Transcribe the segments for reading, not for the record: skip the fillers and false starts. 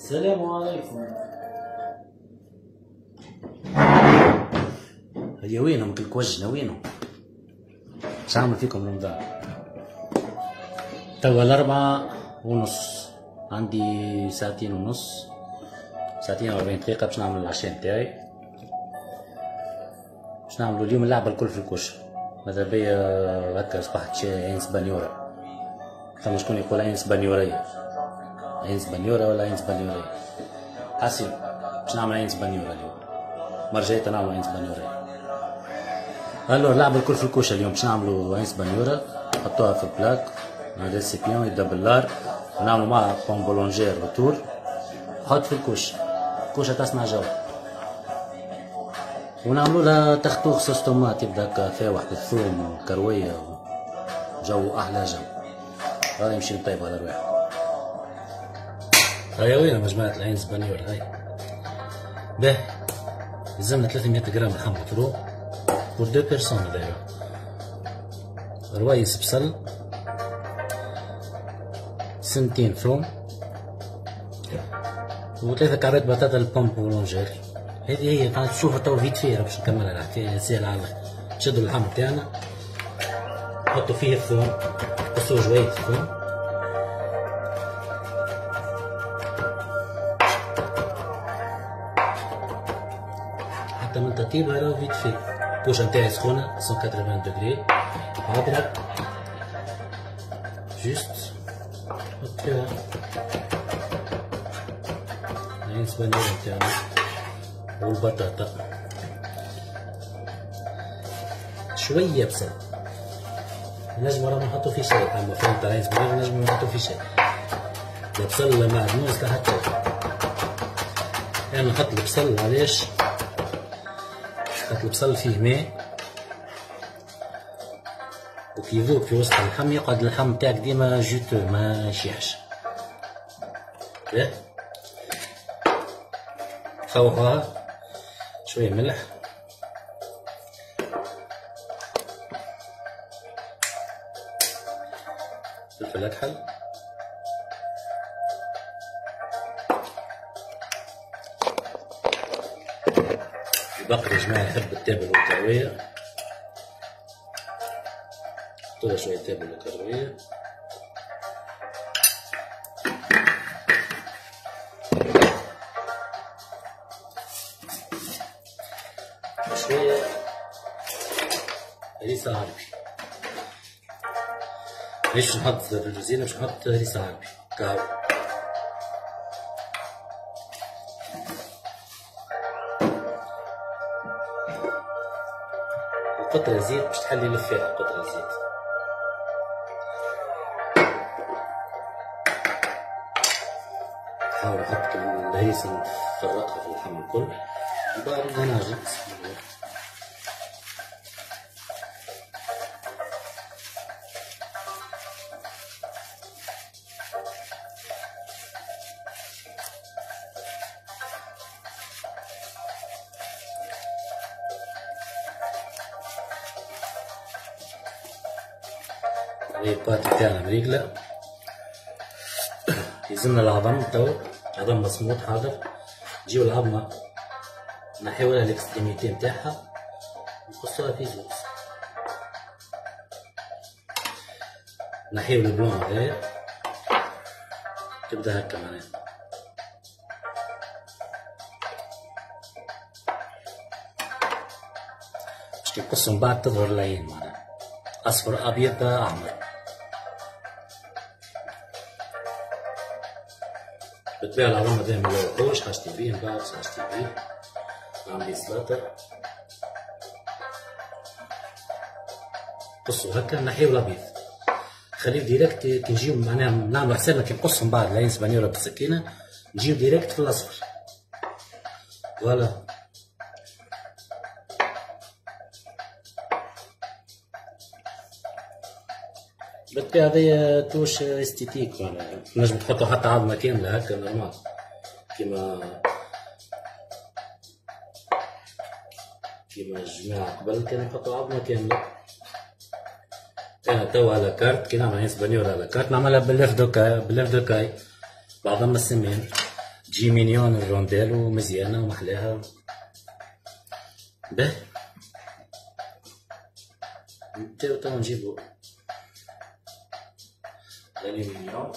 السلام عليكم. هيا وينهم كلك وجنا وينهم؟ اش عامل فيكم رمضان؟ توا 4:30 عندي ساعتين ونص، ساعتين و40 دقيقة باش نعمل العشاء نتاعي. باش نعملو اليوم اللعبة الكل في الكوش. ماذا بيا هكا صبحت عين سبانيورا. ثم شكون يقول عين سبانيورية، عين سبانيورا ولا عين سبانيورية؟ حسين باش نعمل عين سبانيورا اليوم، مرة جاية نعمل عين سبانيورية. الو اللعبة الكل في الكوش اليوم باش نعملو عين سبانيورا، نحطوها في البلاك مع دي سيبيون يبدا بالنار، ونعملو معها بون بولونجير وطول، نحط في الكوش، كوشة تصنع جو، ونعملو لها تختوخ صوص طوماط يبدا هكا فاوح بالثوم وكروية جو أحلى جو. هذا يمشي نطيب على رواحه. هيا وين مجموعة العين سبانيور هاي؟ باهي يلزمنا 300 غرام لحم مفروم بور 2 بيرسون هذايا، روايس بصل، سنتين ثوم، و3 كعبات بطاطا البوم بولونجير. هذه هي تشوفوا توا فيت فيها باش نكملها الحكاية سهلة على الآخر. نشدو اللحم تاعنا نحطو فيه الثوم، نقصو شوية الثوم، حتى من تطيبها راهو فيت فيه. الكوشة نتاعي سخونة 180 دوغري، عبرة جوست نحط فيها العين سبانيور نتاعنا والبطاطا، شوية بصل. نجمو رانا نحطو فيه شاي، أما فهمت العين سبانيور نجمو نحطو فيه شاي، لا بصل لا معدنوس لا حتى. أنا نحط البصل علاش؟ نحط البصل فيه ماء وكي يذوب في وسط اللحم يقعد اللحم تاعك ديما جوتو ما يشيحش. باه خوخوها شوية ملح، فلفل أكحل، البقري يا جماعة يحب التابل والكروية، نحطوله شوية تابل وكروية، وشوية هريسة عربي. ليش نحط في الجزيرة؟ باش نحط هريسة عربي قهوة. قطرة زيت باش تحلي لفاها، قطرة زيت. نحاول نحط الهريسة نفرقها في اللحم الكل، وبعد نعجن. هذه الباطي تاعنا مريقلة. يلزمنا العظم توا، عظم مصموط حاضر. نجيو العظمة نحيولها الاكستريميتي نتاعها ونقصوها في زوز، نحيو البلون هذايا تبدا هكا معناها. باش كي نقصو من بعد تظهر العين معناها أصفر أبيض أحمر. بالطبيعة العظمة دايما ملوحوش، حاجتي بيه من بعد حاجتي بيه. عندي سلطة قصو هكا نحيو الأبيض، خليه ديريكت كي نجيو معناها نعملو حسابنا كي نقصو من بعد العين سبانيورا بالسكينة نجيو ديريكت في الأصفر. فوالا بالطبيعة هذايا توش استيتيك معناها، تنجم تحطو حتى عظمة كاملة هكا نورمال كيما الجماعة قبل كانوا يحطو عظمة كاملة. أنا توا على كارت كي نعمل عين سبانيورا على كارت نعملها بالليف دوكاي بعض السمان تجي مينيون الرونديل ومزيانة ومحلاها. به تو نجيبو الالومنيوم.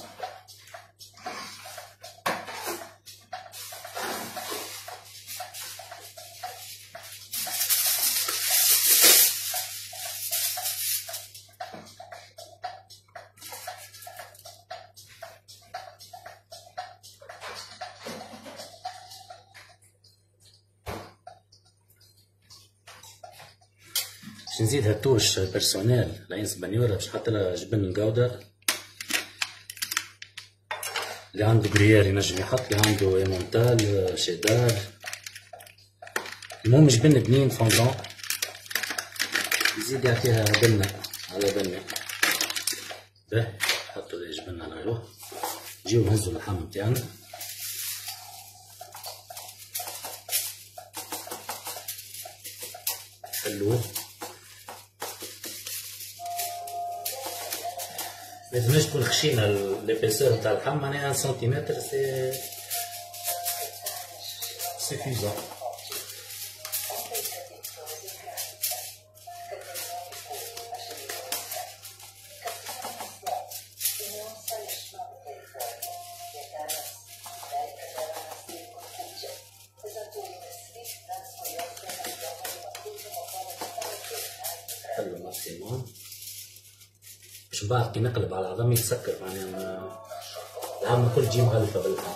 باش نزيد هالتوش بيرسونيل لعينس بانيورا باش نحط لها جبن الجودة. اللي عنده بريير ينجم يحط، اللي عنده ايمونتال شيدار، المهم جبن بنين فوندون يزيد يعطيها بنة على بنة. باهي نحطو لي جبن على روح. نجيو نهزو اللحم متاعنا. حلوه. ملازمش تكون خشينة ليبيسور نتاع اللحم، معناها 1 سنتيمتر سيفيزون. حلو ماكسيموم باش من بعد كي نقلب على العظم يتسكر، معناها العظمة كل تجي مغلفة باللحم.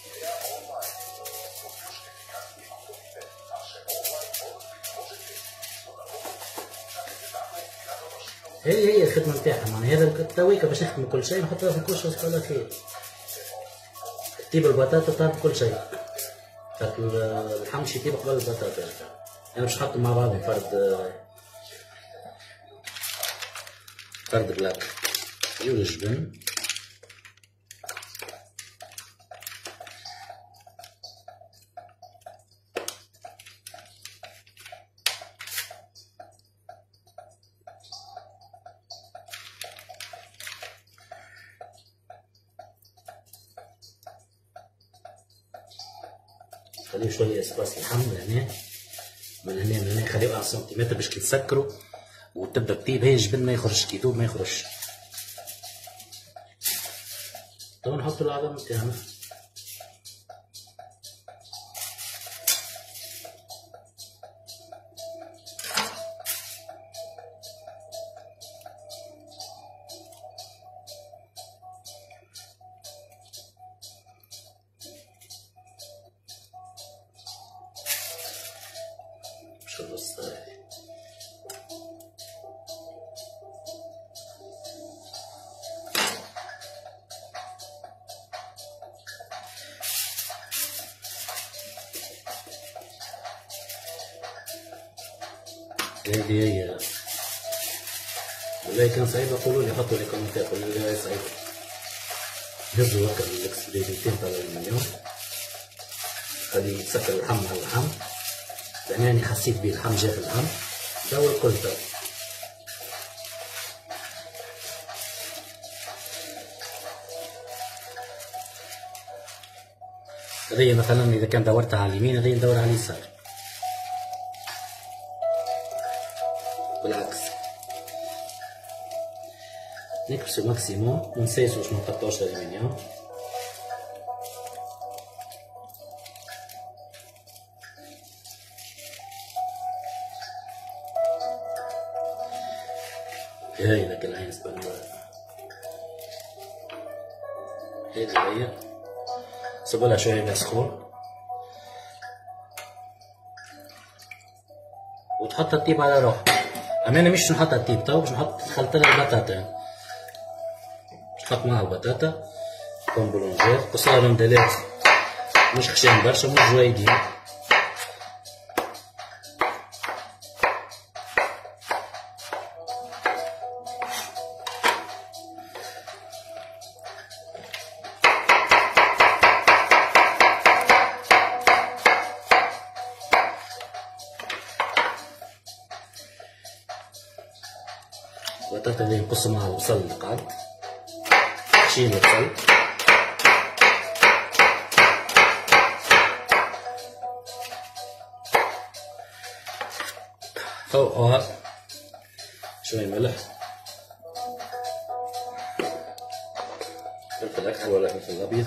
هي الخدمة نتاعها، معناها هذا التويكة باش نخدمو كل شيء نحطها في الكوش ونسقلها فيه. تطيب البطاطا طاب كل شيء، خاطر اللحم باش يطيب قبل البطاطا. أنا باش نحطو مع بعضهم فرد بلاك. نجيو الجبن خليه شوية اسباس لحم لهنا من هنا من هنا، خليه 1 سنتيمتر باش كي تسكروا وتبدا تطيب. هي الجبن ما يخرجش كي يذوب ما يخرجش. تو نحطو العظم تاعنا. شوف الصاير هذه هي. والله كان صعيبة قولوا لي، حطوا لي كومنتات قولوا لي هاي صعيبة. هزوا هكا الاكسبريمنتين تاع الالمنيوم، خليه يتسكر اللحم مع اللحم. لأن أنا حسيت بيه اللحم جا في اللحم تو الكل تو. هذيا مثلا إذا كان دورتها على اليمين هذيا ندور على اليسار، بالعكس. نكبسو ماكسيموم منسايسو باش منقطعوش الألمنيوم. هاي ذاك العين سبانيورا، هذي هي. صبولها شوية ماء سخون وتحطها تطيب على روحها. أما أنا مش نحطها تطيب تو، باش نحط خلطلها البطاطا. باش نحط معها البطاطا كون بولونجير قصار رونديلات، مش خشان برشا مش جويدين. البطاطا اللي نقص معها البصل اللي قعد، نشيل البصل فوقها شوية ملح، فلفل أكحل ولا فلفل أبيض،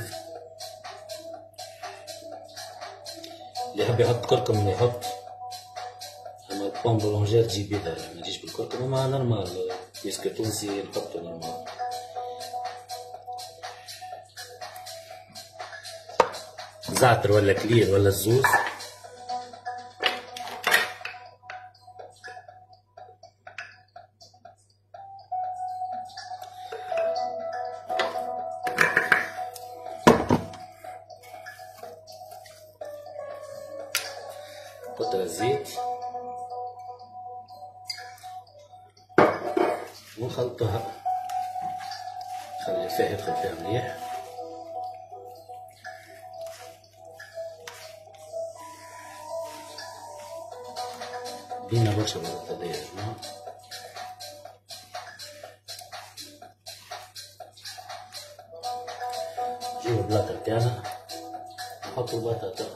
اللي يحب يحط كركم يحط، أما البون بولونجير تجي بيضة ما تجيش بالكركم، أما نورمال بيسكو تونسي نحطو نورمال. زعتر ولا كلير ولا الزوز، قطرة زيت ونخلطها، نخلي فيها يدخل فيها مليح. دينا برشا البطاطا دي يا جماعة. نجيبو البلاطة تاعنا نحطو البطاطا،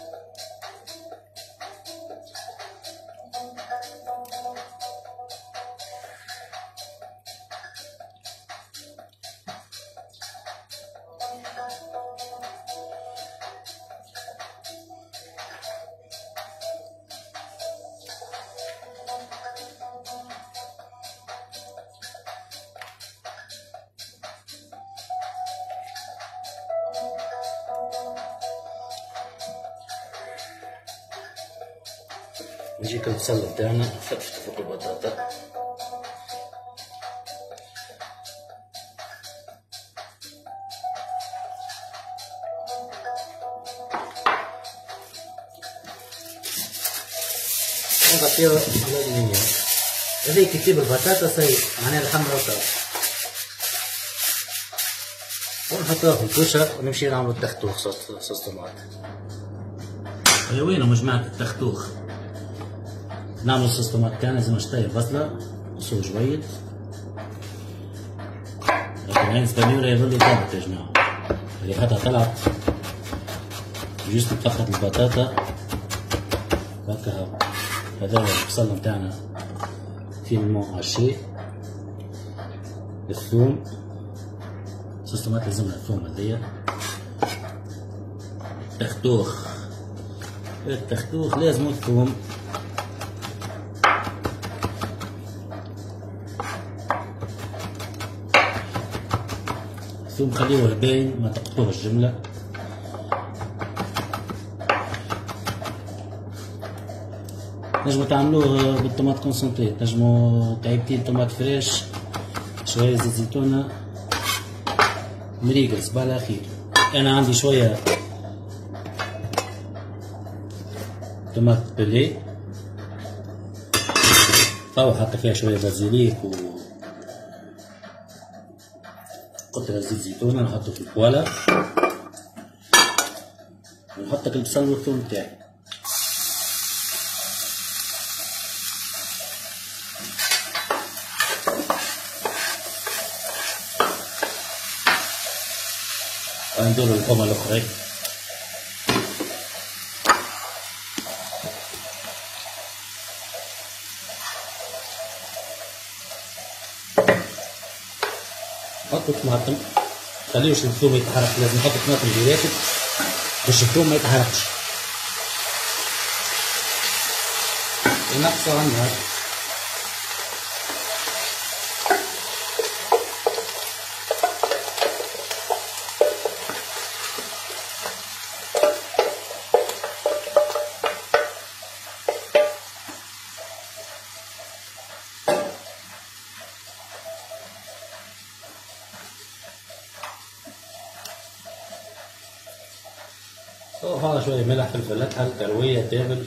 نجيك البصل بتاعنا نفتفتو فوق البطاطا، ونغطيوه بالألمنيوم. هذيك تجيب البطاطا صاي معناها الحمرا وصافي، ونحطوها في الكوشة ونمشي نعملو التختوخ صوص طماط. هي وينو مجموعة التختوخ؟ نعمل صوص طماط تاعنا لازم نشطي البصلة نصو جويد، لكن هاي البانيورا يظل يطابط يا جماعة، اللي حتى طلعت جوست نفخت البطاطا هكا. هذا البصل نتاعنا فيه الماء عشي، الثوم، صوص طماط لازمنا الثوم هذيا، التختوخ لازم الثوم، الثوم خليوه باين ما تقطوه الجملة. نجمو تعملوه بالطماط كونسونتري، نجمو تعيبتين طماط فريش شوية زيت زيتونة مريقل صباح الأخير. أنا عندي شوية طماط بلي أو حتى فيها شوية بازيليك و قطرة زيت زيتونة نحطو في البوالا، ونحطك البصل والثوم تاعي. وندور القومة الأخرى. حطوا طماطم، خليوش الثوم يتحرك، لازم نحط طماطم جيراتك باش الثوم ما يتحركش، ونقصوا على النار. وهذا شوية ملح، فلفل أكحل، كروية، تابل،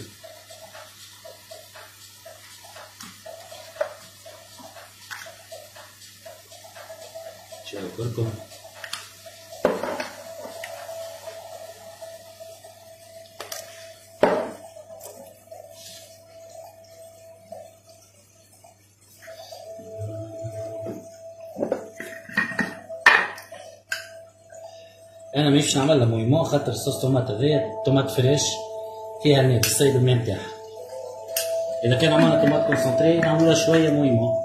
شوية كركم، انا مانيش نعملها مويمون خاطر الصوص طوماط هذايا طوماط فريش فيها الماء بالصيد الماء نتاعها. اذا كان عملنا طماط كونسنتري نعملوها شويه مهمه.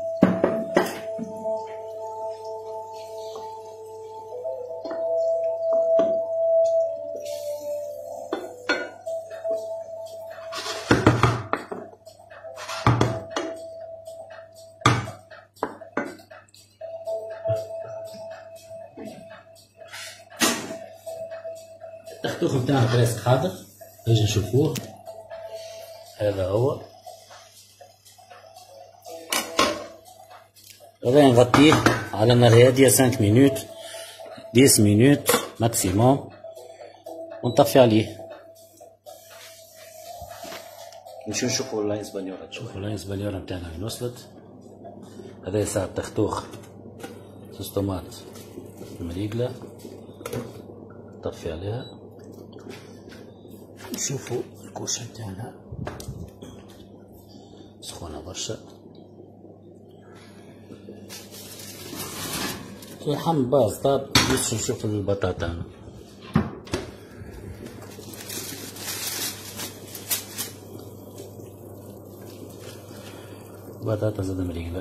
التختوخ بتاعنا بريسك حاضر، نجي نشوفوه. هذا هو، هذا نغطيه على نار هادية 5 مينوت 10 مينوت ماكسيموم ونطفي عليه. نمشيو نشوفو اللاينز بانيورا. شوفو اللاينز بانيورا بتاعنا وين وصلت. هذا ساعة التختوخ صوص طماط مريقلة، نطفي عليها. نشوفو الكوشة بتاعنا سخونة برشا. اللحم باز طاب، بس نشوف البطاطا. بطاطا زاد مريقلة،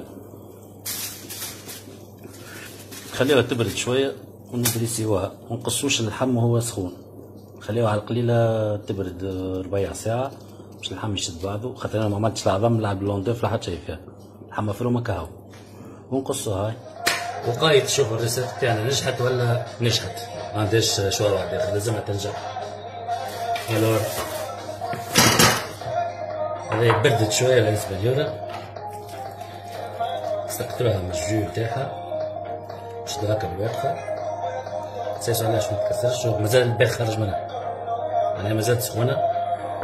خليوها تبرد شوية ونبريسيوها، منقصوش اللحم وهو سخون، خليوها على القليلة تبرد ربيع ساعة باش اللحم يشد بعضو، خاطر انا معملتش العظم نلعب باللوندوف لا حتى شي فيها، اللحم مفرومة كهو ونقصوها. هاي وقايد تشوف الريسيبت تاعنا نجحت ولا نجحت، ما عندهاش شوارع داخل، لازمها تنجح. الور هذه بردت شوية الانس بانيورا، سقطوها من الجو تاعها شدو هكا بالواقفة، متنساش عليها باش متكسرش. شوف مازال الباخ خرج منها، معناها مازالت سخونة.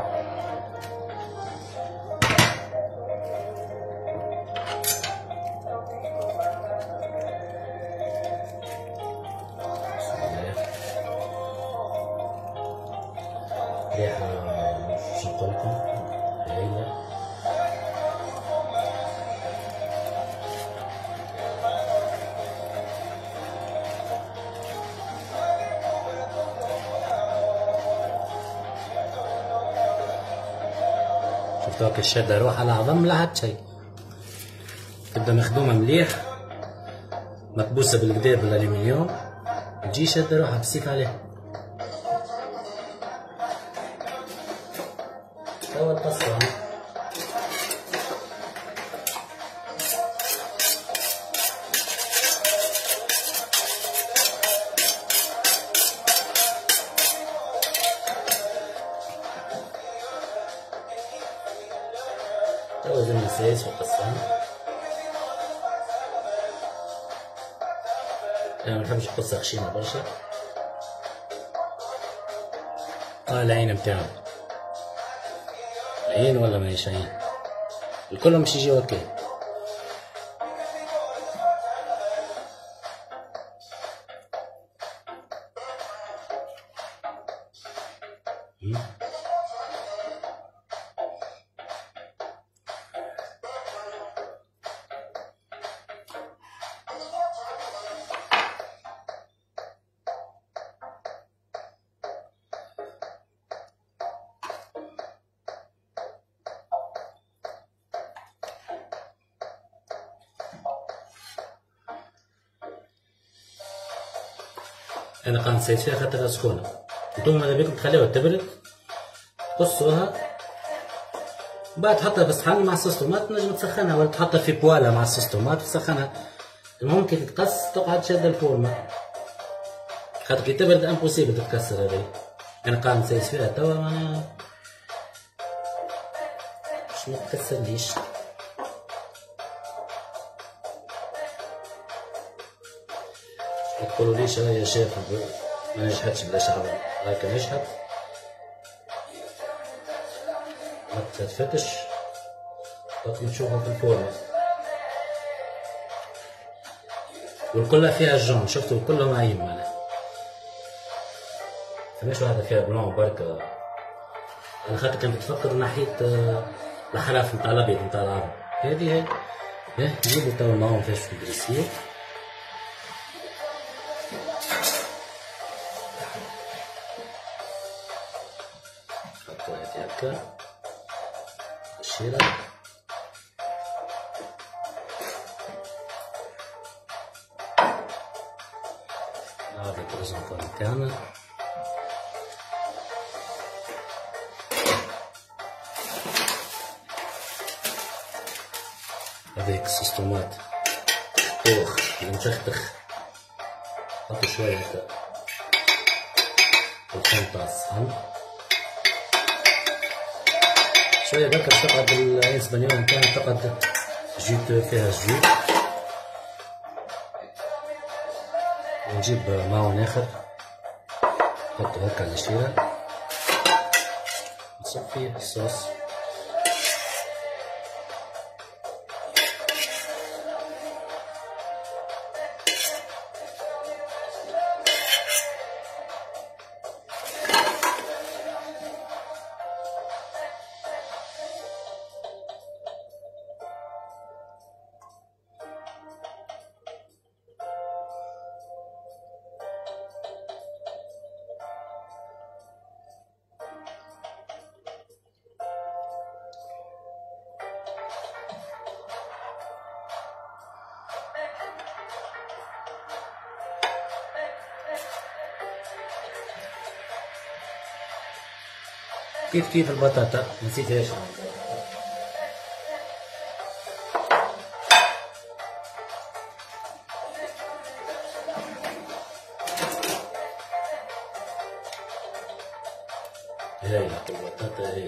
ريحة شو نقولكم هايلة. شفتوا هاكا الشادة روح العظم لا حتى شي، تبدا مخدومة مليح مكبوسة بالقدا بالالومنيوم، تجي شادة روحها بالسيف عليها. توا القصة توا زي المسايس والقصان. انا منحبش القصة خشينة برشا. العين متاعو عين ولا ماهيش عين، الكل مش يجي هكا. انا قاعد نسيت فيها خاطرها سخونة، انتم ماذا بيكم تخليوها تبرد، قصوها بعد تحطها في الصحن مع صوص طماط، تنجم تسخنها ولا تحطها في بوالا مع صوص طماط وتسخنها. المهم كي تتقص تقعد شادة الفورمة، خاطر كي تبرد امبوسيبل تتكسر هذي. انا قاعد نسيس فيها توا معناها باش متكسرليش. متقولوليش يا شيخ ما نجحتش بلاش عظم، هاكا نجحت ما تفتش وقت نشوفها في الفورمة. والكلها فيها جون، شفتوا كلهم عايم معناها، فماش واحدة فيها بلون بركة. أنا خاطر كنت بتفكر ناحية الحراف نتاع الأبيض نتاع العظم، هادي نجيبو توا معاهم فيش في البريسير. نحطو هادي هكا الشيرة هذا البريزنتور تاعنا. هذاك صوص طوماط طوخ المشخشخ، حطوا شوية الخلطة على الصحن، شوية بركة باش تقعد العين سبانيول نتاعنا تقعد جيت فيها جو. ونجيب معون آخر نحطو هكا على الشيرة، نصب فيه الصوص. كيف البطاطا نسيتهاش. هاي البطاطا هاي.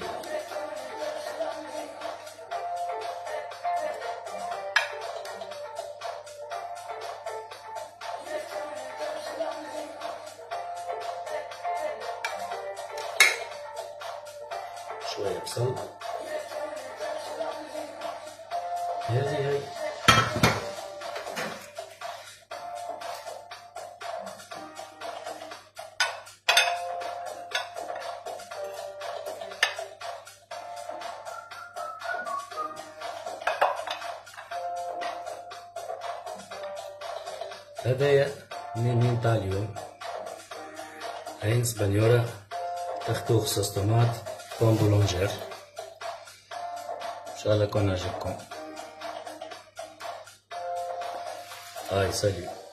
شوية بصل. هاي هذايا من تاع اليوم، عين سبانيورا تختوخ صوص طوماط بون بولونجير. ان شاء الله يكون عجبكم. هاي سالي.